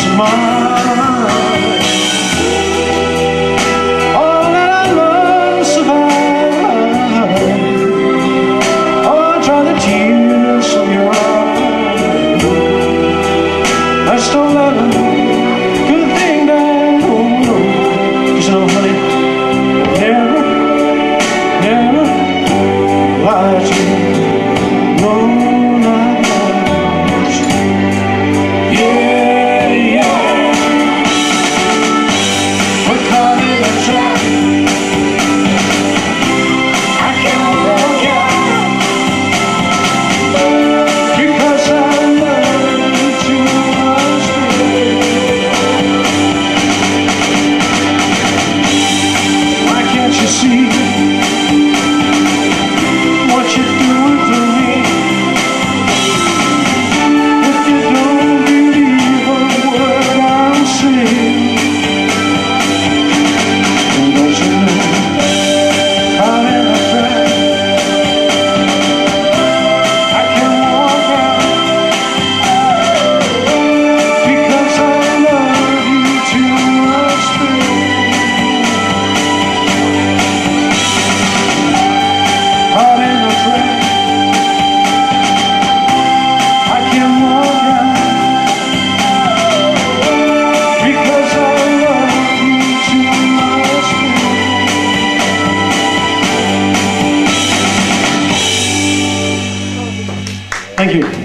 mine. All that I love survive. Oh, dry the tears from your eyes. I still love a good thing that no. 'Cause you know, honey, never lied to you. No, not lied to you. Yeah. We're caught in a trap. I can't walk out because I love you too much, baby. Why can't you see what you're doing to me? If you don't believe a word I'm saying, then don't you know out in the track I can walk out because I love you too much, baby. Out in the track I can walk out because I love you too much, baby. Thank you.